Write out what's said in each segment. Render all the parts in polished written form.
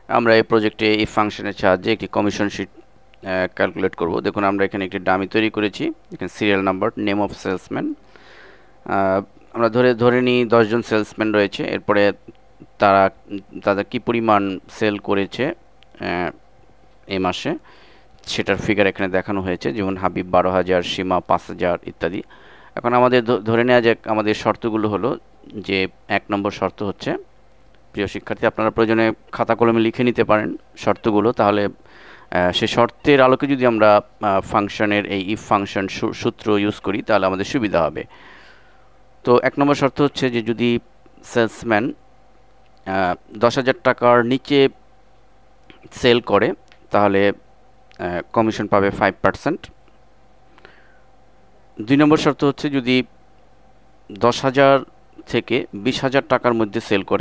আমরা এই প্রজেক্টে ইফ ফাংশনের সাহায্যে একটি কমিশন শিট ক্যালকুলেট করব। দেখুন আমরা এখানে একটি ডামি তৈরি করেছি, এখানে serial number, name of salesman. আমরা ধরে নিই 10 জন সেলসম্যান রয়েছে, এরপরে তাদের কি পরিমাণ সেল করেছে এই মাসে সেটার ফিগার এখানে দেখানো হয়েছে, যেমন হাবিব 12,000, সীমা 5,000 ইত্যাদি। এখন আমাদের ধরে নেওয়া যাক আমাদের শর্তগুলো হলো যে 1 নম্বর শর্ত হচ্ছে, প্রিয় শিক্ষার্থী আপনারা প্রয়োজনে খাতা কলমে লিখে নিতে পারেন শর্তগুলো, তাহলে সে শর্তের আলোকে যদি আমরা ফাংশনের এই ইফ ফাংশন সূত্র ইউজ করি তাহলে আমাদের সুবিধা হবে। তো 1 নম্বর শর্ত হচ্ছে যে যদি সেলসম্যান 10,000 টাকার নিচে সেল করে তাহলে কমিশন পাবে 5%। 2 নম্বর শর্ত হচ্ছে যদি 10,000 থেকে 20,000 টাকার মধ্যে সেল করে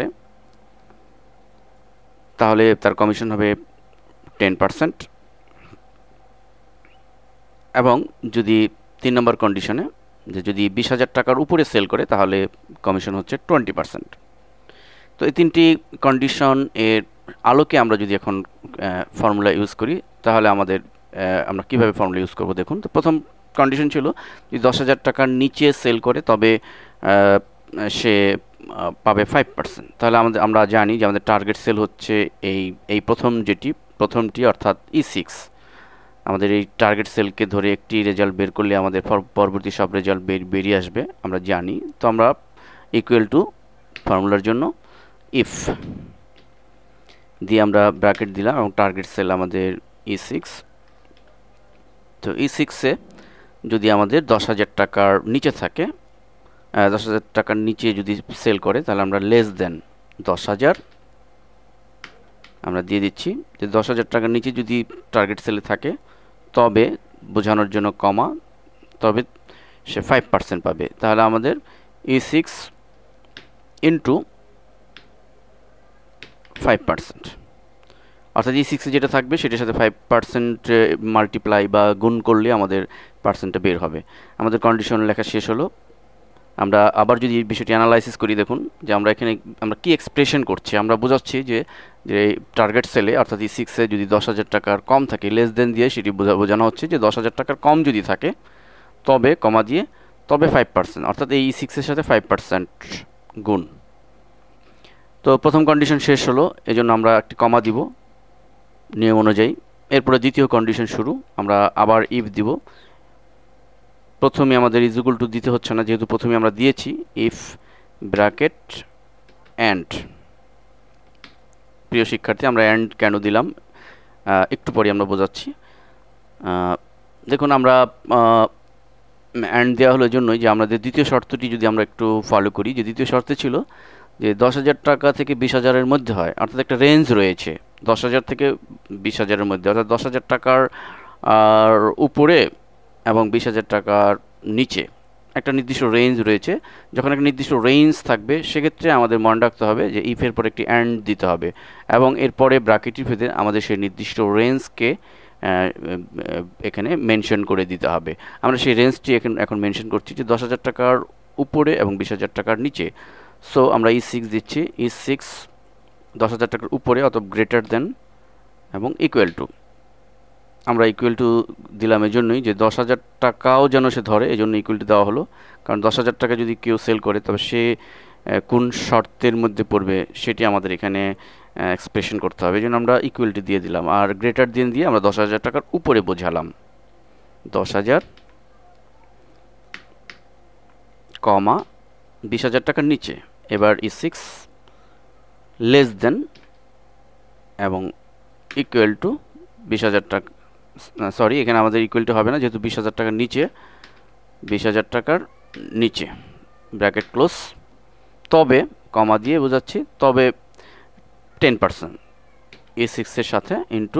তাহলে তার কমিশন হবে 10%। এবং যদি 3 নম্বর কন্ডিশনে যে যদি 20,000 টাকার উপরে সেল করে তাহলে কমিশন হচ্ছে 20%। তো এই 3টি কন্ডিশন এর আলোকে আমরা যদি এখন ফর্মুলা ইউজ করি তাহলে আমরা কিভাবে ফর্মুলা ইউজ করব দেখুন। তো প্রথম কন্ডিশন ছিল যদি 10,000 টাকার নিচে সেল করে তবে সে পাবে 5%। তাহলে আমরা জানি যে আমাদের টার্গেট সেল হচ্ছে এই প্রথমটি অর্থাৎ E6। আমাদের এই টার্গেট সেলকে ধরে একটি রেজাল্ট বের করলে আমাদের পরবর্তী সব রেজাল্ট বেরিয়ে আসবে আমরা জানি। তো আমরা ইকুয়াল টু ফর্মুলার জন্য ইফ দিয়ে আমরা ব্র্যাকেট দিলাম এবং টার্গেট সেল আমাদের E6। তো E6-এ যদি আমাদের 10,000 টাকার নিচে থাকে, 10,000 টাকার নিচে যদি সেল করে তাহলে আমরা লেস দেন 10,000 আমরা দিয়ে দিচ্ছি। যে 10,000 টাকার নিচে যদি টার্গেট সেলে থাকে তবে বোঝানোর জন্য কমা, তবে সে 5% পাবে। তাহলে আমাদের E6 ইন্টু 5%, অর্থাৎ E6-এ যেটা থাকবে সেটার সাথে 5% মাল্টিপ্লাই বা গুণ করলে আমাদের পার্সেন্টটা বের হবে। আমাদের কন্ডিশন লেখা শেষ হলো। আমরা আবার যদি বিষয়টি অ্যানালাইসিস করি দেখুন যে আমরা কি এক্সপ্রেশন করছি। আমরা বোঝাচ্ছি যে টার্গেট সেলে অর্থাৎ E6-এ যদি 10,000 টাকার কম থাকে লেস দেন দিয়ে সেটি বোঝানো হচ্ছে যে 10,000 টাকার কম যদি থাকে তবে কমা দিয়ে তবে 5%, অর্থাৎ এই E6-এর সাথে 5% গুণ। তো প্রথম কন্ডিশন শেষ হলো, এজন্য আমরা একটি কমা দিব নিয়ম অনুযায়ী। এরপরে দ্বিতীয় কন্ডিশন শুরু, আমরা আবার ইফ দিব। প্রথমে আমাদের ইজ ইকুয়াল টু দিতে হচ্ছে না যেহেতু প্রথমে আমরা দিয়েছি ইফ ব্র্যাকেট অ্যান্ড। প্রিয় শিক্ষার্থী আমরা অ্যান্ড কেন দিলাম একটু পরে আমরা বোঝাচ্ছি। দেখুন আমরা অ্যান্ড দেওয়া হলো জন্যই যে আমাদের দ্বিতীয় শর্তটি যদি আমরা একটু ফলো করি, যে দ্বিতীয় শর্তে ছিল যে 10,000 টাকা থেকে 20,000-এর মধ্যে হয়, অর্থাৎ একটা রেঞ্জ রয়েছে 10,000 থেকে 20,000-এর মধ্যে, অর্থাৎ 10,000 টাকার উপরে এবং 20,000 টাকার নিচে একটা নির্দিষ্ট রেঞ্জ রয়েছে। যখন একটা নির্দিষ্ট রেঞ্জ থাকবে সেক্ষেত্রে আমাদের মনে রাখতে হবে যে ইফের পর একটি অ্যান্ড দিতে হবে এবং এরপরে ব্র্যাকেটের ভেতরে আমাদের সেই নির্দিষ্ট রেঞ্জকে এখানে মেনশন করে দিতে হবে। আমরা সেই রেঞ্জটি এখন মেনশন করছি যে 10,000 টাকার উপরে এবং 20,000 টাকার নিচে। সো আমরা E6 দিচ্ছি, E6 10,000 টাকার উপরে অথবা গ্রেটার দেন এবং ইকুয়াল টু। আমরা ইকুয়াল টু দিলাম এই জন্যই যে 10,000 টাকাও যেন সে ধরে, এই জন্য ইকুয়াল টু দেওয়া হলো। কারণ 10,000 টাকা যদি কেউ সেল করে তবে সে কোন শর্তের মধ্যে পড়বে সেটি আমাদের এখানে এক্সপ্রেশন করতে হবে, এই জন্য আমরা ইকুয়াল টু দিয়ে দিলাম। আর গ্রেটার দিয়ে আমরা 10,000 টাকার উপরে বোঝালাম 10,000 কমা 20,000 টাকার নিচে। এবার E6 লেস দেন এবং ইকুয়াল টু 20,000 টাকা, সরি এখানে আমাদের ইকুয়াল টু হবে না যেহেতু 20,000 টাকার নিচে, 20,000 টাকার নিচে ব্র্যাকেট ক্লোজ, তবে কমা দিয়ে বোঝাচ্ছি তবে 10% E6-এর সাথে ইন্টু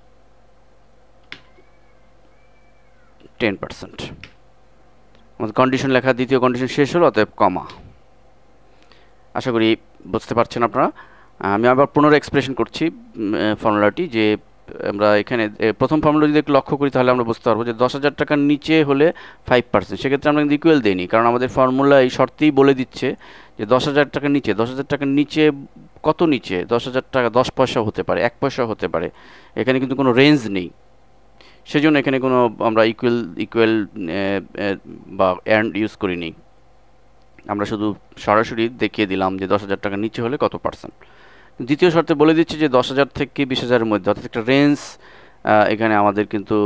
10%। আমাদের কন্ডিশন লেখা দ্বিতীয় কন্ডিশন শেষ হলো, অতএব কমা। আশা করি বুঝতে পারছেন আপনারা। আমি আবার পুনরায় এক্সপ্রেশন করছি ফর্মুলাটি, যে আমরা এখানে প্রথম ফর্মুলা যদি একটু লক্ষ্য করি তাহলে আমরা বুঝতে পারবো যে 10,000 টাকার নিচে হলে 5%, সেক্ষেত্রে আমরা কিন্তু ইকুয়াল দিইনি, কারণ আমাদের ফর্মুলা এই শর্তেই বলে দিচ্ছে যে 10,000 টাকার নিচে 10,000 টাকার নিচে কত নিচে, 10,000 টাকা 10 পয়সা হতে পারে, 1 পয়সা হতে পারে, এখানে কিন্তু কোনো রেঞ্জ নেই। সেজন্য এখানে কোনো আমরা ইকুয়াল বা এন্ড ইউজ করিনি, আমরা শুধু সরাসরি দেখিয়ে দিলাম যে 10,000 টাকার নিচে হলে কত পার্সেন্ট। দ্বিতীয় শর্তে বলে দিচ্ছি যে 10,000 থেকে 20,000-এর মধ্যে, অর্থাৎ একটা রেঞ্জ এখানে আমাদের কিন্তু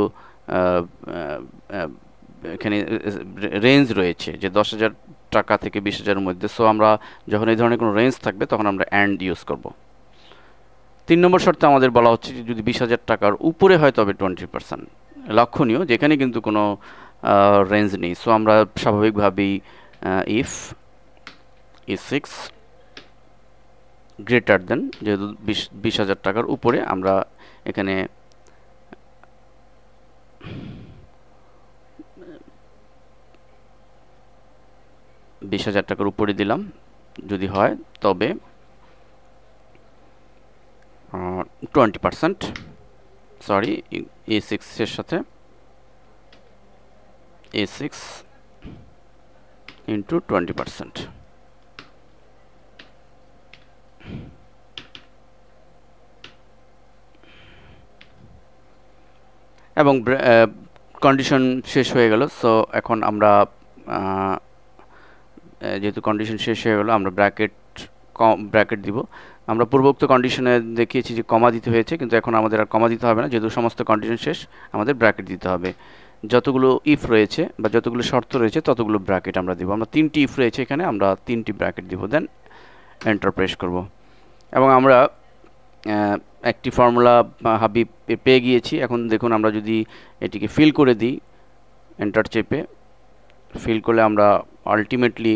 এখানে রেঞ্জ রয়েছে যে 10,000 টাকা থেকে 20,000-এর মধ্যে। সো আমরা যখন এই ধরনের কোনো রেঞ্জ থাকবে তখন আমরা অ্যান্ড ইউজ করব। 3 নম্বর শর্তে আমাদের বলা হচ্ছে যে যদি 20,000 টাকার উপরে হয় তবে 20%। লক্ষণীয় যেখানে কিন্তু কোনো রেঞ্জ নেই। সো আমরা স্বাভাবিকভাবেই ইফ E6 গ্রেটার দেন, যেহেতু 20,000 টাকার উপরে, আমরা এখানে $20,000 টাকার উপরে দিলাম, যদি হয় তবে 20%, সরি A6 এর সাথে A6 ইন্টু 20%। এবং কন্ডিশন শেষ হয়ে গেল। সো এখন আমরা যেহেতু কন্ডিশন শেষ হয়ে গেল, আমরা ব্র্যাকেট দিব। আমরা পূর্বোক্ত কন্ডিশনে দেখিয়েছি যে কমা দিতে হয়েছে, কিন্তু এখন আমাদের আর কমা দিতে হবে না, যেহেতু সমস্ত কন্ডিশন শেষ, আমাদের ব্র্যাকেট দিতে হবে। যতগুলো ইফ রয়েছে বা যতগুলো শর্ত রয়েছে ততগুলো ব্র্যাকেট আমরা দিব। আমরা 3টি ইফ রয়েছে এখানে, আমরা 3টি ব্র্যাকেট দিব, দেন এন্টার প্রেস করব। এবং আমরা একটি ফর্মুলা হাবি পেয়ে গিয়েছি। এখন দেখুন, আমরা যদি এটিকে ফিল করে দিই, এন্টার চেপে ফিল করলে আমরা আলটিমেটলি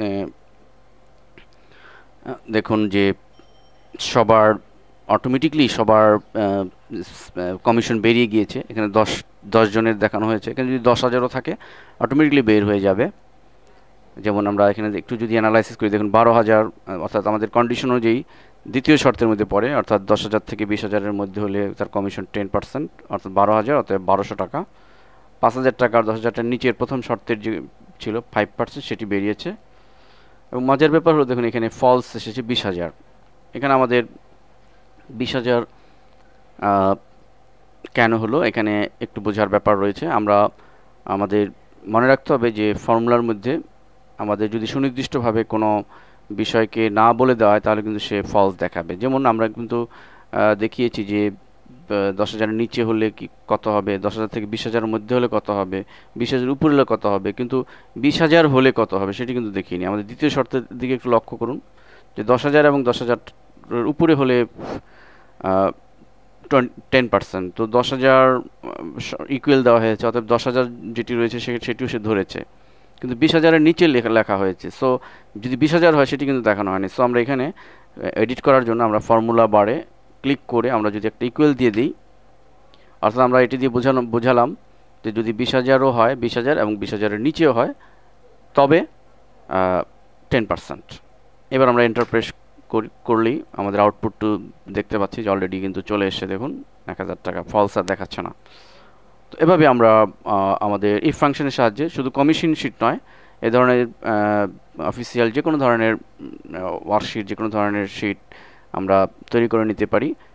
দেখুন যে সবার অটোমেটিকলি সবার কমিশন বেরিয়ে গিয়েছে। এখানে 10 জনের দেখানো হয়েছে, এখানে যদি 10,000-ও থাকে অটোমেটিকলি বের হয়ে যাবে। যেমন আমরা এখানে একটু যদি অ্যানালাইসিস করি, দেখুন 12,000, অর্থাৎ আমাদের কন্ডিশন অনুযায়ী দ্বিতীয় শর্তের মধ্যে পড়ে, অর্থাৎ 10,000 থেকে 20,000-এর মধ্যে হলে তার কমিশন 10%, অর্থাৎ 12,000, অর্থাৎ 1,200 টাকা। 5,000 টাকা আর 10,000-টার নিচের প্রথম শর্তের যে ছিল 5%, সেটি বেরিয়েছে। এবং মজার ব্যাপার হলো, দেখুন এখানে ফলস এসেছে 20,000। এখানে আমাদের 20,000 কেন হলো, এখানে একটু বোঝার ব্যাপার রয়েছে। আমাদের মনে রাখতে হবে যে ফর্মুলার মধ্যে আমাদের যদি সুনির্দিষ্টভাবে কোনো বিষয়কে না বলে দেওয়া হয় তাহলে কিন্তু সে ফলস দেখাবে। যেমন আমরা কিন্তু দেখিয়েছি যে 10,000-এর নিচে হলে কি কত হবে, 10,000 থেকে 20,000-এর মধ্যে হলে কত হবে, 20,000 উপরে হলে কত হবে, কিন্তু 20,000 হলে কত হবে সেটি কিন্তু দেখিনি। আমাদের দ্বিতীয় শর্তের দিকে একটু লক্ষ্য করুন যে 10,000 এবং 10,000-এর উপরে হলে 10%, তো 10,000 ইকুয়াল দেওয়া হয়েছে, অর্থাৎ 10,000 যেটি রয়েছে সেটিও সে ধরেছে, কিন্তু 20,000-এর নিচে লেখা হয়েছে। সো যদি 20,000 হয় সেটি কিন্তু দেখানো হয়নি। সো আমরা এখানে এডিট করার জন্য আমরা ফর্মুলা বারে ক্লিক করে আমরা যদি একটা ইকুয়াল দিয়ে দিই, অর্থাৎ আমরা এটি দিয়ে বোঝালাম যে যদি 20,000-ও হয়, 20,000 এবং 20,000-এর নিচেও হয় তবে 10%। এবার আমরা এন্টার প্রেস করলেই আমাদের আউটপুটটি দেখতে পাচ্ছি যে অলরেডি কিন্তু চলে এসেছে। দেখুন 1,000 টাকা ফলস আর দেখাচ্ছে না। তো এভাবে আমরা আমাদের ইফ ফাংশনের সাহায্যে শুধু কমিশন শিট নয়, এ ধরনের অফিসিয়াল যে কোনো ধরনের ওয়ার্কশিট, যে কোনো ধরনের শিট আমরা তৈরি করে নিতে পারি।